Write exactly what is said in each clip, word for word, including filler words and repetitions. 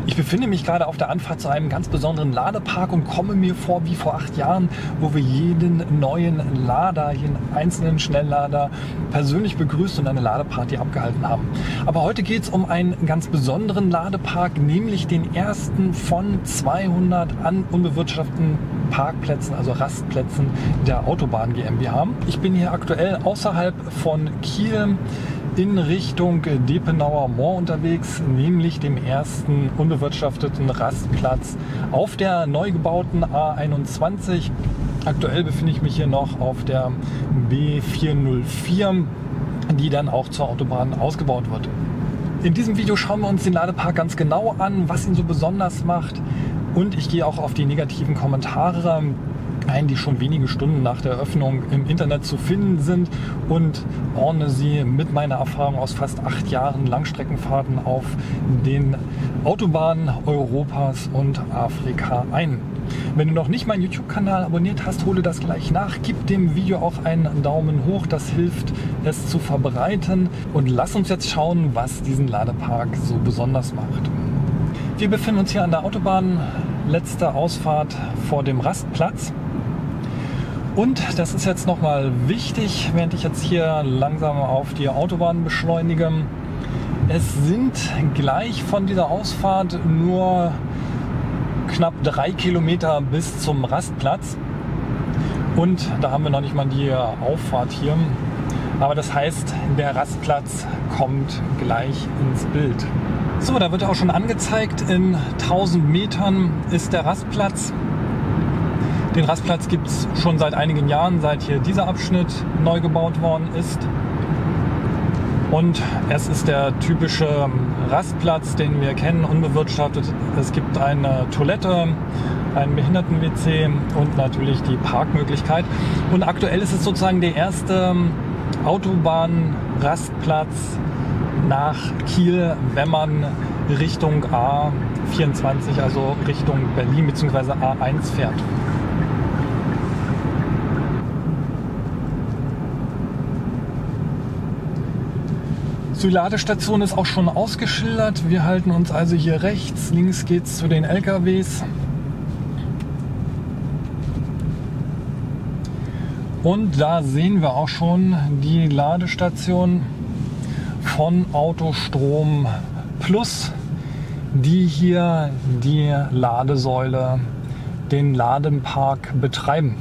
Ich befinde mich gerade auf der Anfahrt zu einem ganz besonderen Ladepark und komme mir vor wie vor acht Jahren, wo wir jeden neuen Lader, jeden einzelnen Schnelllader persönlich begrüßt und eine Ladeparty abgehalten haben. Aber heute geht es um einen ganz besonderen Ladepark, nämlich den ersten von zweihundert an unbewirtschafteten Parkplätzen, also Rastplätzen der Autobahn GmbH. Ich bin hier aktuell außerhalb von Kiel in Richtung Depenauer Moor unterwegs, nämlich dem ersten unbewirtschafteten Rastplatz auf der neu gebauten A einundzwanzig. Aktuell befinde ich mich hier noch auf der B vierhundervier, die dann auch zur Autobahn ausgebaut wird. In diesem Video schauen wir uns den Ladepark ganz genau an, was ihn so besonders macht, und ich gehe auch auf die negativen Kommentare ein, die schon wenige Stunden nach der Eröffnung im Internet zu finden sind, und ordne sie mit meiner Erfahrung aus fast acht Jahren Langstreckenfahrten auf den Autobahnen Europas und Afrika ein. Wenn du noch nicht meinen YouTube-Kanal abonniert hast, hole das gleich nach. Gib dem Video auch einen Daumen hoch, das hilft, es zu verbreiten. Und lass uns jetzt schauen, was diesen Ladepark so besonders macht. Wir befinden uns hier an der Autobahn, letzte Ausfahrt vor dem Rastplatz. Und das ist jetzt nochmal wichtig, während ich jetzt hier langsam auf die Autobahn beschleunige. Es sind gleich von dieser Ausfahrt nur knapp drei Kilometer bis zum Rastplatz. Und da haben wir noch nicht mal die Auffahrt hier. Aber das heißt, der Rastplatz kommt gleich ins Bild. So, da wird auch schon angezeigt, in tausend Metern ist der Rastplatz. Den Rastplatz gibt es schon seit einigen Jahren, seit hier dieser Abschnitt neu gebaut worden ist. Und es ist der typische Rastplatz, den wir kennen, unbewirtschaftet. Es gibt eine Toilette, ein Behinderten-W C und natürlich die Parkmöglichkeit. Und aktuell ist es sozusagen der erste Autobahn-Rastplatz nach Kiel, wenn man Richtung A vierundzwanzig, also Richtung Berlin bzw. A eins fährt. Die Ladestation ist auch schon ausgeschildert. Wir halten uns also hier rechts. Links geht es zu den L K Ws. Und da sehen wir auch schon die Ladestation von Autostrom Plus, die hier die Ladesäule, den Ladepark betreiben.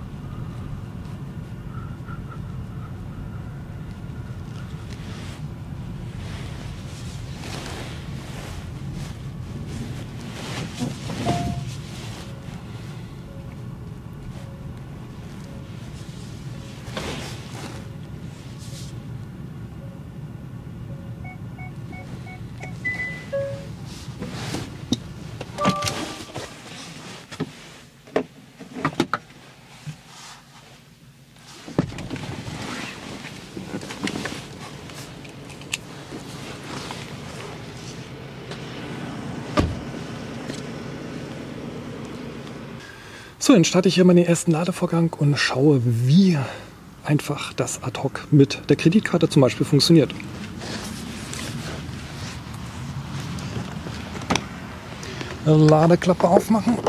So, dann starte ich hier meinen ersten Ladevorgang und schaue, wie einfach das ad hoc mit der Kreditkarte zum Beispiel funktioniert. Ladeklappe aufmachen.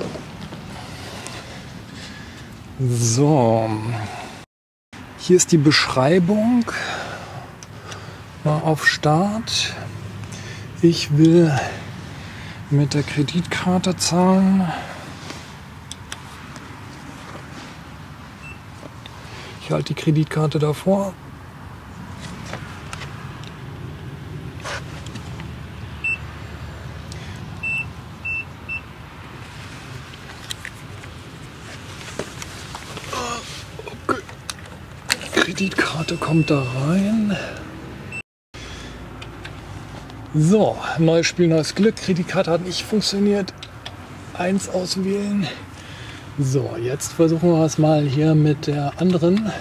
So, hier ist die Beschreibung. Mal auf Start. Ich will mit der Kreditkarte zahlen. Ich halte die Kreditkarte davor. Okay. Kreditkarte kommt da rein. So, neues Spiel, neues Glück. Kreditkarte hat nicht funktioniert. Eins auswählen. So, jetzt versuchen wir es mal hier mit der anderen.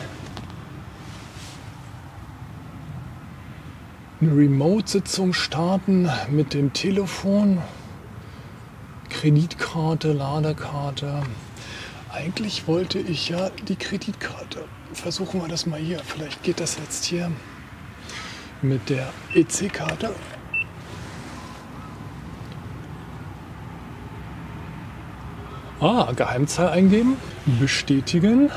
Eine Remote-Sitzung starten mit dem Telefon. Kreditkarte, Ladekarte. Eigentlich wollte ich ja die Kreditkarte. Versuchen wir das mal hier. Vielleicht geht das jetzt hier mit der E C-Karte. Ah, Geheimzahl eingeben, bestätigen.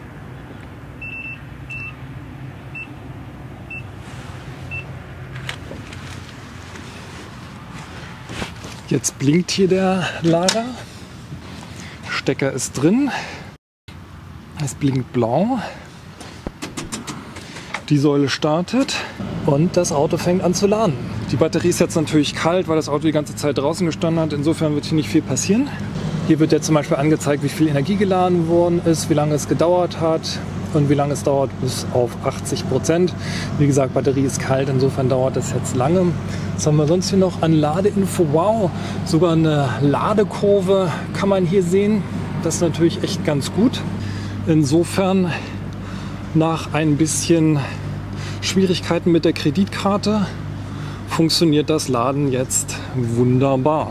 Jetzt blinkt hier der Lader. Stecker ist drin. Es blinkt blau. Die Säule startet und das Auto fängt an zu laden. Die Batterie ist jetzt natürlich kalt, weil das Auto die ganze Zeit draußen gestanden hat. Insofern wird hier nicht viel passieren. Hier wird jetzt zum Beispiel angezeigt, wie viel Energie geladen worden ist, wie lange es gedauert hat und wie lange es dauert bis auf achtzig Prozent. Wie gesagt, Batterie ist kalt, insofern dauert das jetzt lange. Was haben wir sonst hier noch an Ladeinfo? Wow, sogar eine Ladekurve kann man hier sehen. Das ist natürlich echt ganz gut. Insofern nach ein bisschen Schwierigkeiten mit der Kreditkarte funktioniert das Laden jetzt wunderbar.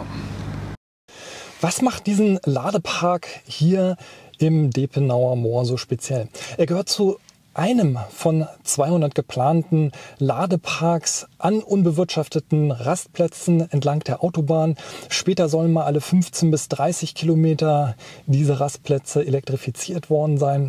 Was macht diesen Ladepark hier im Depenauer Moor so speziell? Er gehört zu einem von zweihundert geplanten Ladeparks an unbewirtschafteten Rastplätzen entlang der Autobahn. Später sollen mal alle fünfzehn bis dreißig Kilometer diese Rastplätze elektrifiziert worden sein.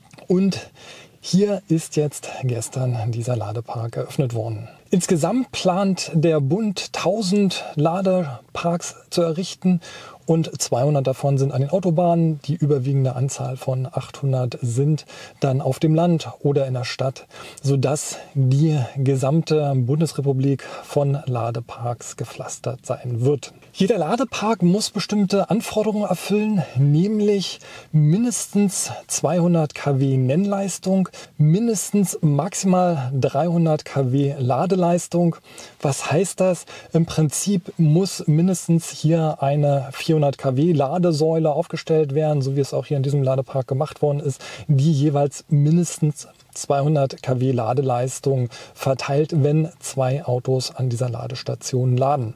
Und hier ist jetzt gestern dieser Ladepark eröffnet worden. Insgesamt plant der Bund tausend Ladeparks zu errichten und zweihundert davon sind an den Autobahnen. Die überwiegende Anzahl von achthundert sind dann auf dem Land oder in der Stadt, sodass die gesamte Bundesrepublik von Ladeparks gepflastert sein wird. Jeder Ladepark muss bestimmte Anforderungen erfüllen, nämlich mindestens zweihundert Kilowatt Nennleistung, mindestens maximal dreihundert Kilowatt Ladeleistung. Was heißt das? Im Prinzip muss mindestens hier eine vierhundert Kilowatt Ladesäule aufgestellt werden, so wie es auch hier in diesem Ladepark gemacht worden ist, die jeweils mindestens zweihundert Kilowatt Ladeleistung verteilt, wenn zwei Autos an dieser Ladestation laden.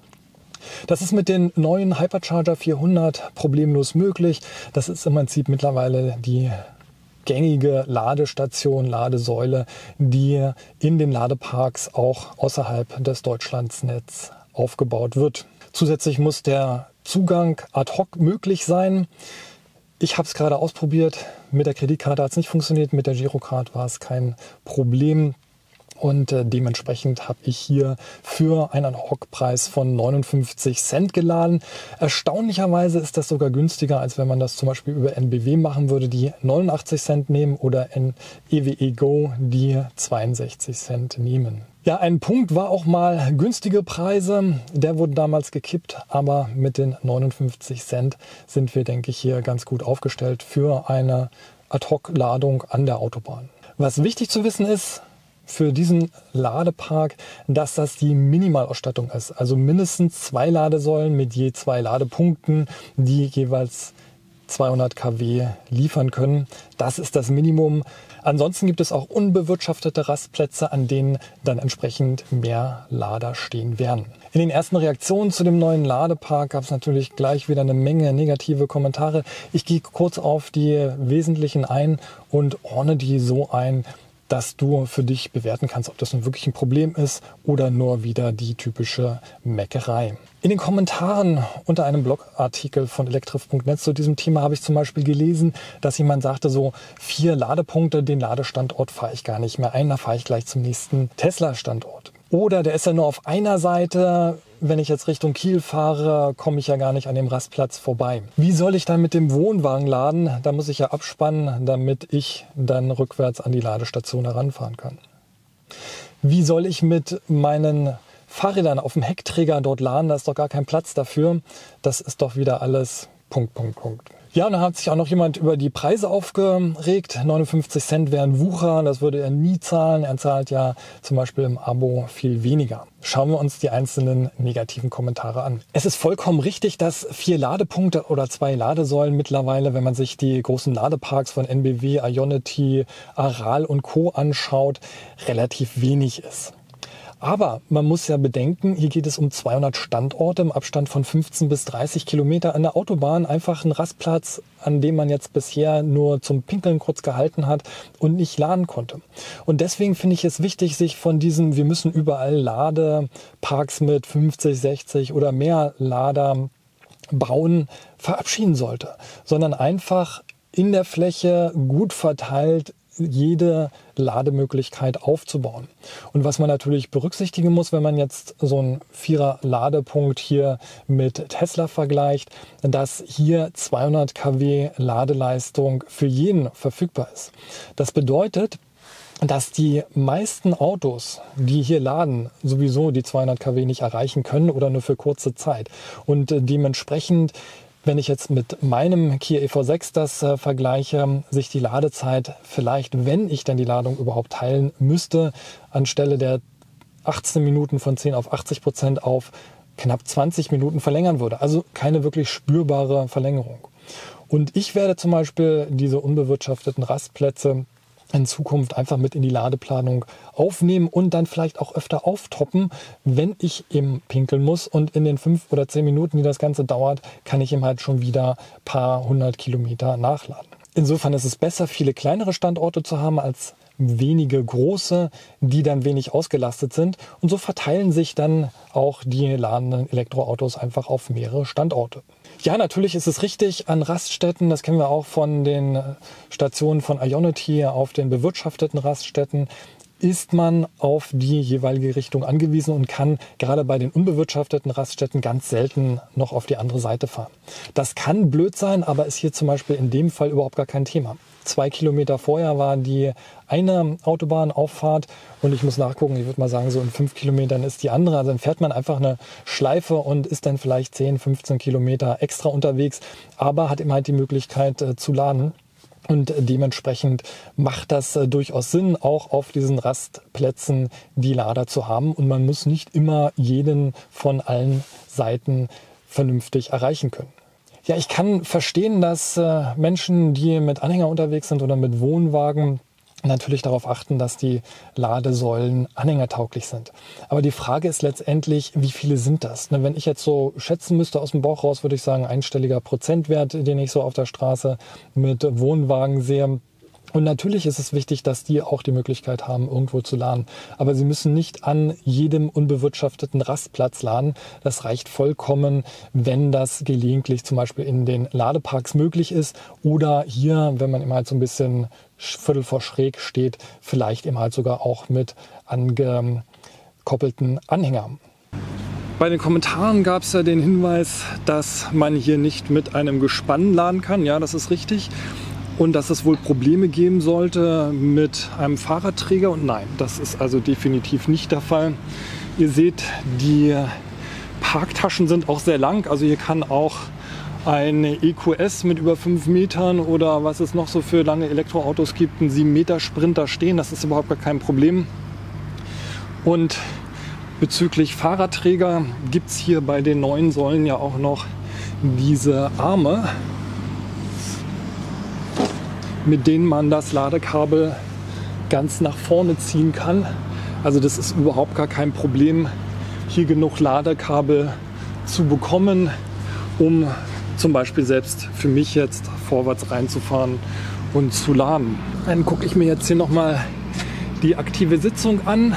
Das ist mit den neuen Hypercharger vierhundert problemlos möglich. Das ist im Prinzip mittlerweile die gängige Ladestation, Ladesäule, die in den Ladeparks auch außerhalb des Deutschlandnetzes aufgebaut wird. Zusätzlich muss der Zugang ad hoc möglich sein. Ich habe es gerade ausprobiert. Mit der Kreditkarte hat es nicht funktioniert, mit der Girocard war es kein Problem. Und äh, dementsprechend habe ich hier für einen Ad-Hoc-Preis von neunundfünfzig Cent geladen. Erstaunlicherweise ist das sogar günstiger, als wenn man das zum Beispiel über N B W machen würde, die neunundachtzig Cent nehmen, oder E W E Go, die zweiundsechzig Cent nehmen. Ja, ein Punkt war auch mal günstige Preise. Der wurde damals gekippt, aber mit den neunundfünfzig Cent sind wir, denke ich, hier ganz gut aufgestellt für eine Ad-Hoc-Ladung an der Autobahn. Was wichtig zu wissen ist, für diesen Ladepark, dass das die Minimalausstattung ist. Also mindestens zwei Ladesäulen mit je zwei Ladepunkten, die jeweils zweihundert Kilowatt liefern können. Das ist das Minimum. Ansonsten gibt es auch unbewirtschaftete Rastplätze, an denen dann entsprechend mehr Lader stehen werden. In den ersten Reaktionen zu dem neuen Ladepark gab es natürlich gleich wieder eine Menge negative Kommentare. Ich gehe kurz auf die wesentlichen ein und ordne die so ein, dass du für dich bewerten kannst, ob das nun wirklich ein Problem ist oder nur wieder die typische Meckerei. In den Kommentaren unter einem Blogartikel von elektrif punkt net zu diesem Thema habe ich zum Beispiel gelesen, dass jemand sagte, so vier Ladepunkte, den Ladestandort fahre ich gar nicht mehr ein, da fahre ich gleich zum nächsten Tesla-Standort. Oder der ist ja nur auf einer Seite. Wenn ich jetzt Richtung Kiel fahre, komme ich ja gar nicht an dem Rastplatz vorbei. Wie soll ich dann mit dem Wohnwagen laden? Da muss ich ja abspannen, damit ich dann rückwärts an die Ladestation heranfahren kann. Wie soll ich mit meinen Fahrrädern auf dem Heckträger dort laden? Da ist doch gar kein Platz dafür. Das ist doch wieder alles Punkt, Punkt, Punkt. Ja, und dann hat sich auch noch jemand über die Preise aufgeregt. neunundfünfzig Cent wären Wucher, das würde er nie zahlen. Er zahlt ja zum Beispiel im Abo viel weniger. Schauen wir uns die einzelnen negativen Kommentare an. Es ist vollkommen richtig, dass vier Ladepunkte oder zwei Ladesäulen mittlerweile, wenn man sich die großen Ladeparks von N B W, Ionity, Aral und Co. anschaut, relativ wenig ist. Aber man muss ja bedenken, hier geht es um zweihundert Standorte im Abstand von fünfzehn bis dreißig Kilometer an der Autobahn. Einfach ein Rastplatz, an dem man jetzt bisher nur zum Pinkeln kurz gehalten hat und nicht laden konnte. Und deswegen finde ich es wichtig, sich von diesem, wir müssen überall Ladeparks mit fünfzig, sechzig oder mehr Lader Bauen verabschieden sollte, sondern einfach in der Fläche gut verteilt jede Lademöglichkeit aufzubauen. Und was man natürlich berücksichtigen muss, wenn man jetzt so einen Vierer-Ladepunkt hier mit Tesla vergleicht, dass hier zweihundert Kilowatt Ladeleistung für jeden verfügbar ist. Das bedeutet, dass die meisten Autos, die hier laden, sowieso die zweihundert Kilowatt nicht erreichen können oder nur für kurze Zeit. Und dementsprechend, wenn ich jetzt mit meinem Kia E V sechs das äh, vergleiche, sich die Ladezeit vielleicht, wenn ich dann die Ladung überhaupt teilen müsste, anstelle der achtzehn Minuten von zehn auf achtzig Prozent auf knapp zwanzig Minuten verlängern würde. Also keine wirklich spürbare Verlängerung. Und ich werde zum Beispiel diese unbewirtschafteten Rastplätze in Zukunft einfach mit in die Ladeplanung aufnehmen und dann vielleicht auch öfter auftoppen, wenn ich eben pinkeln muss. Und in den fünf oder zehn Minuten, die das Ganze dauert, kann ich eben halt schon wieder ein paar hundert Kilometer nachladen. Insofern ist es besser, viele kleinere Standorte zu haben als wenige große, die dann wenig ausgelastet sind. Und so verteilen sich dann auch die ladenden Elektroautos einfach auf mehrere Standorte. Ja, natürlich ist es richtig, an Raststätten, das kennen wir auch von den Stationen von Ionity, auf den bewirtschafteten Raststätten, ist man auf die jeweilige Richtung angewiesen und kann gerade bei den unbewirtschafteten Raststätten ganz selten noch auf die andere Seite fahren. Das kann blöd sein, aber ist hier zum Beispiel in dem Fall überhaupt gar kein Thema. Zwei Kilometer vorher war die eine Autobahnauffahrt und ich muss nachgucken, ich würde mal sagen, so in fünf Kilometern ist die andere. Also dann fährt man einfach eine Schleife und ist dann vielleicht zehn, fünfzehn Kilometer extra unterwegs, aber hat immer halt die Möglichkeit äh, zu laden. Und dementsprechend macht das äh, durchaus Sinn, auch auf diesen Rastplätzen die Lader zu haben. Und man muss nicht immer jeden von allen Seiten vernünftig erreichen können. Ja, ich kann verstehen, dass äh, Menschen, die mit Anhänger unterwegs sind oder mit Wohnwagen, natürlich darauf achten, dass die Ladesäulen anhängertauglich sind. Aber die Frage ist letztendlich, wie viele sind das? Wenn ich jetzt so schätzen müsste aus dem Bauch raus, würde ich sagen, einstelliger Prozentwert, den ich so auf der Straße mit Wohnwagen sehe. Und natürlich ist es wichtig, dass die auch die Möglichkeit haben, irgendwo zu laden. Aber sie müssen nicht an jedem unbewirtschafteten Rastplatz laden. Das reicht vollkommen, wenn das gelegentlich zum Beispiel in den Ladeparks möglich ist. Oder hier, wenn man immer halt so ein bisschen Viertel vor schräg steht, vielleicht eben halt sogar auch mit angekoppelten Anhängern. Bei den Kommentaren gab es ja den Hinweis, dass man hier nicht mit einem Gespann laden kann. Ja, das ist richtig. Und dass es wohl Probleme geben sollte mit einem Fahrradträger. Und nein, das ist also definitiv nicht der Fall. Ihr seht, die Parktaschen sind auch sehr lang. Also hier kann auch ein E Q S mit über fünf Metern oder was es noch so für lange Elektroautos gibt, ein sieben Meter Sprinter stehen. Das ist überhaupt gar kein Problem. Und bezüglich Fahrradträger gibt es hier bei den neuen Säulen ja auch noch diese Arme, mit denen man das Ladekabel ganz nach vorne ziehen kann. Also das ist überhaupt gar kein Problem, hier genug Ladekabel zu bekommen, um zum Beispiel selbst für mich jetzt vorwärts reinzufahren und zu laden. Dann gucke ich mir jetzt hier nochmal die aktive Sitzung an,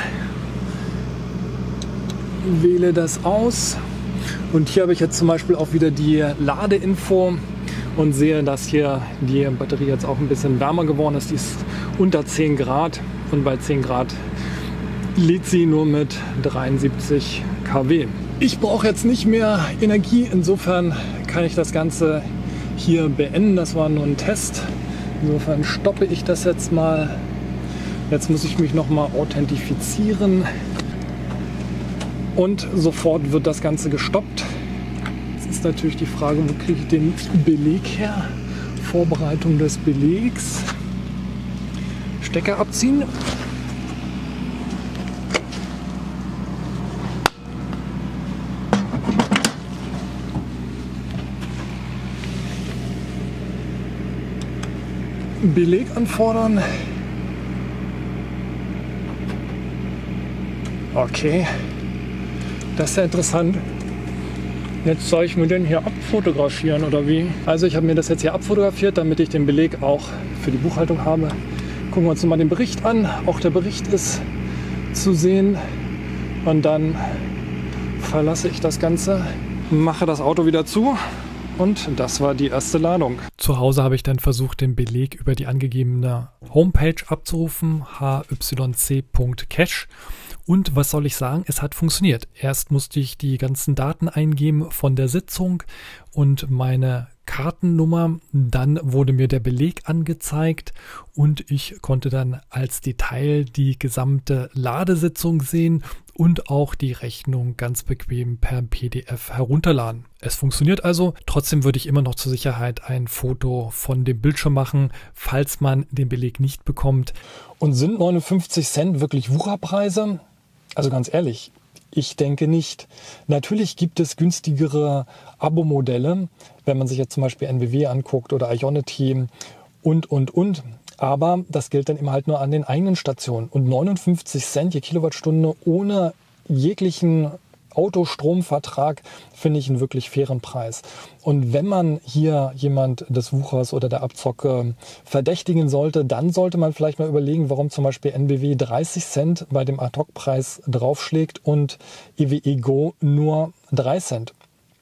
wähle das aus und hier habe ich jetzt zum Beispiel auch wieder die Ladeinfo und sehe, dass hier die Batterie jetzt auch ein bisschen wärmer geworden ist. Die ist unter zehn Grad und bei zehn Grad lädt sie nur mit dreiundsiebzig Kilowatt. Ich brauche jetzt nicht mehr Energie, insofern kann ich das Ganze hier beenden. Das war nur ein Test. Insofern stoppe ich das jetzt mal. Jetzt muss ich mich nochmal authentifizieren und sofort wird das Ganze gestoppt. Ist natürlich die Frage, wo kriege ich den Beleg her? Vorbereitung des Belegs. Stecker abziehen. Beleg anfordern. Okay. Das ist ja interessant. Jetzt soll ich mir den hier abfotografieren oder wie? Also ich habe mir das jetzt hier abfotografiert, damit ich den Beleg auch für die Buchhaltung habe. Gucken wir uns mal den Bericht an. Auch der Bericht ist zu sehen. Und dann verlasse ich das Ganze, mache das Auto wieder zu und das war die erste Ladung. Zu Hause habe ich dann versucht, den Beleg über die angegebene Homepage abzurufen, h y c punkt cash. Und was soll ich sagen, es hat funktioniert. Erst musste ich die ganzen Daten eingeben von der Sitzung und meine Kartennummer, dann wurde mir der Beleg angezeigt und ich konnte dann als Detail die gesamte Ladesitzung sehen und auch die Rechnung ganz bequem per P D F herunterladen. Es funktioniert also, trotzdem würde ich immer noch zur Sicherheit ein Foto von dem Bildschirm machen, falls man den Beleg nicht bekommt. Und sind neunundfünfzig Cent wirklich Wucherpreise? Also ganz ehrlich, ich denke nicht. Natürlich gibt es günstigere Abo-Modelle, wenn man sich jetzt zum Beispiel N B W anguckt oder Ionity und, und, und. Aber das gilt dann immer halt nur an den eigenen Stationen. Und neunundfünfzig Cent je Kilowattstunde ohne jeglichen Autostromvertrag finde ich einen wirklich fairen Preis. Und wenn man hier jemand des Wuchers oder der Abzocke verdächtigen sollte, dann sollte man vielleicht mal überlegen, warum zum Beispiel N B W dreißig Cent bei dem Ad-Hoc-Preis draufschlägt und E W E Go nur drei Cent.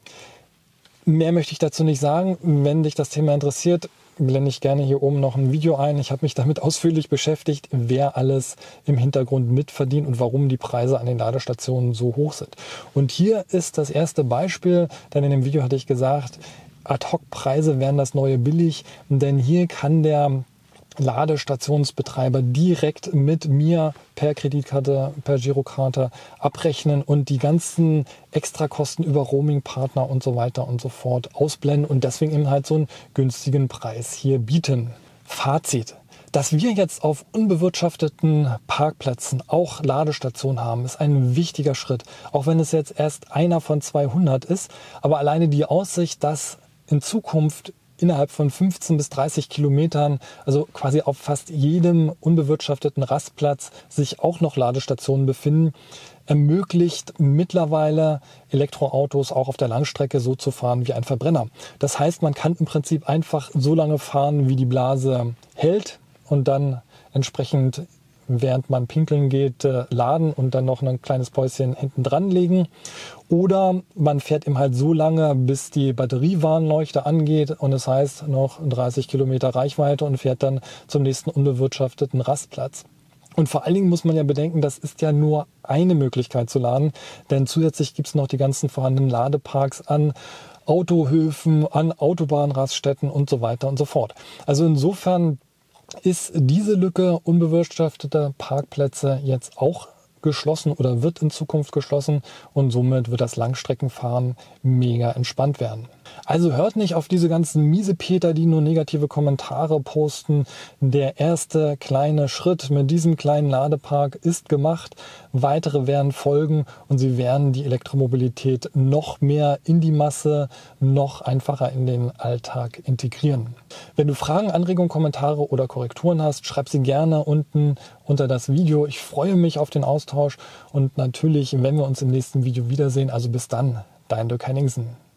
Mehr möchte ich dazu nicht sagen. Wenn dich das Thema interessiert, blende ich gerne hier oben noch ein Video ein. Ich habe mich damit ausführlich beschäftigt, wer alles im Hintergrund mitverdient und warum die Preise an den Ladestationen so hoch sind. Und hier ist das erste Beispiel, denn in dem Video hatte ich gesagt, Ad-Hoc-Preise wären das neue billig, denn hier kann der Ladestationsbetreiber direkt mit mir per Kreditkarte, per Girokarte abrechnen und die ganzen Extrakosten über Roaming-Partner und so weiter und so fort ausblenden und deswegen eben halt so einen günstigen Preis hier bieten. Fazit: Dass wir jetzt auf unbewirtschafteten Parkplätzen auch Ladestationen haben, ist ein wichtiger Schritt. Auch wenn es jetzt erst einer von zweihundert ist, aber alleine die Aussicht, dass in Zukunft innerhalb von fünfzehn bis dreißig Kilometern, also quasi auf fast jedem unbewirtschafteten Rastplatz, sich auch noch Ladestationen befinden, ermöglicht mittlerweile Elektroautos auch auf der Langstrecke so zu fahren wie ein Verbrenner. Das heißt, man kann im Prinzip einfach so lange fahren, wie die Blase hält und dann entsprechend, während man pinkeln geht, laden und dann noch ein kleines Päuschen hinten dran legen. Oder man fährt eben halt so lange, bis die Batteriewarnleuchte angeht und es heißt noch dreißig Kilometer Reichweite und fährt dann zum nächsten unbewirtschafteten Rastplatz. Und vor allen Dingen muss man ja bedenken, das ist ja nur eine Möglichkeit zu laden, denn zusätzlich gibt es noch die ganzen vorhandenen Ladeparks an Autohöfen, an Autobahnraststätten und so weiter und so fort. Also insofern ist diese Lücke unbewirtschaftete Parkplätze jetzt auch geschlossen oder wird in Zukunft geschlossen und somit wird das Langstreckenfahren mega entspannt werden. Also hört nicht auf diese ganzen Miesepeter, die nur negative Kommentare posten. Der erste kleine Schritt mit diesem kleinen Ladepark ist gemacht. Weitere werden folgen und sie werden die Elektromobilität noch mehr in die Masse, noch einfacher in den Alltag integrieren. Wenn du Fragen, Anregungen, Kommentare oder Korrekturen hast, schreib sie gerne unten unter das Video. Ich freue mich auf den Austausch und natürlich, wenn wir uns im nächsten Video wiedersehen. Also bis dann, dein Dirk Henningsen.